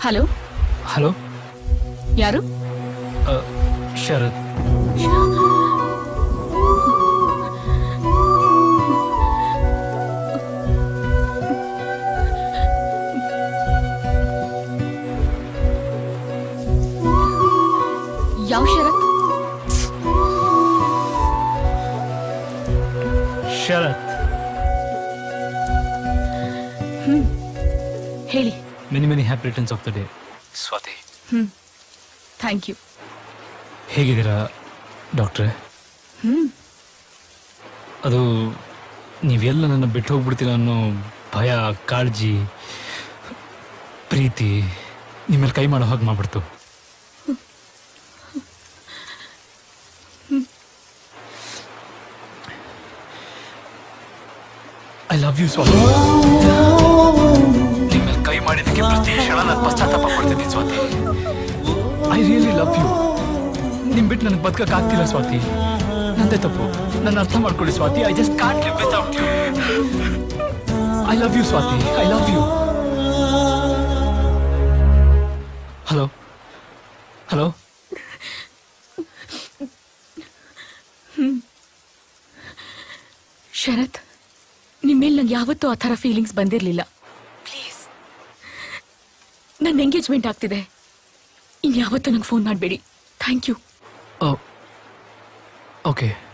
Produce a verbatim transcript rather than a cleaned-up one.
Hello hello ಯಾರು? ಶರತ್. ಯಾವ ಶರತ್? ಶರತ್. ಹ್ಮ್ ಹೇಳಿ. Many many happy returns of the day Swathi. ಹ್ಮ್ ಥ್ಯಾಂಕ್ ಯು. ಹೇಗಿದ್ದೀರಾ ಡಾಕ್ಟ್ರೆ? ಹ್ಮ್ ಅದು ನೀವೆಲ್ಲ ನನ್ನ ಬಿಟ್ಟು ಹೋಗ್ಬಿಡ್ತೀರ ಅನ್ನೋ ಭಯ, ಕಾಳಜಿ, ಪ್ರೀತಿ ನಿಮ್ಮೇಲೆ ಕೈ ಮಾಡೋ ಹಾಗೆ ಮಾಡ್ಬಿಡ್ತು. I love you Swathi. ನಿಮ್ಮೇಲೆ ಕೈ ಮಾಡಿದ್ದಕ್ಕೆ ಪ್ರತಿ ಕ್ಷಣ ನಾನು ಪಶ್ಚಾತ್ತಾಪ ಪಡ್ತಿದ್ದೀನಿ Swathi. I really love you. ನಿಮ್ ಬಿಟ್ಟು ನನಗೆ ಬದುಕಕ್ಕಾಗ್ತಿಲ್ಲ ಸ್ವಾತಿ. ನಂದೇ ತಪ್ಪು, ನನ್ನ ಅರ್ಥ ಮಾಡ್ಕೊಳ್ಳಿ Swathi. I just can't live without you. I love you Swathi. I love you. Hello hello. Sharath, ನಿಮ್ಮೇಲೆ ನಂಗೆ ಯಾವತ್ತೂ ಆ ಥರ ಫೀಲಿಂಗ್ಸ್ ಬಂದಿರಲಿಲ್ಲ. ಪ್ಲೀಸ್, ನನ್ನ ಎಂಗೇಜ್ಮೆಂಟ್ ಆಗ್ತಿದೆ. ಇನ್ಯಾವತ್ತೂ ನಂಗೆ ಫೋನ್ ಮಾಡಬೇಡಿ. Thank you. ಓಕೆ.